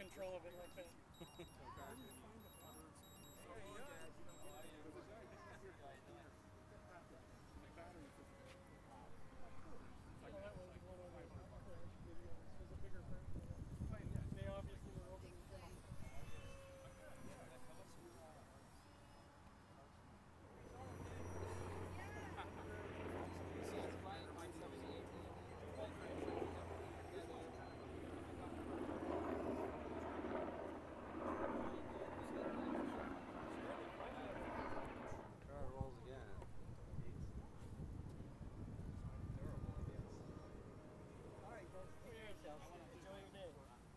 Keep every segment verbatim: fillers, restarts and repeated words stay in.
control of it like that. They obviously were over Car rolls again. Alright guys, take care of yourselves. Enjoy your day.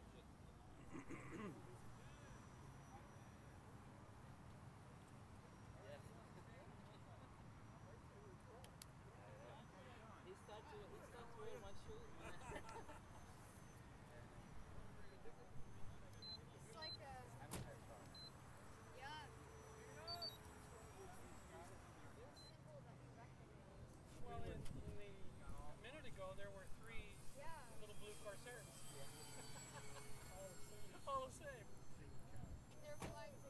He starts to, he starts wearing my shoes, man. It's like a... Yeah. Symbol that you recognize. Well, in, in the, a minute ago, there were three Yeah. little blue Corsairs. All the same. All the same. They're flying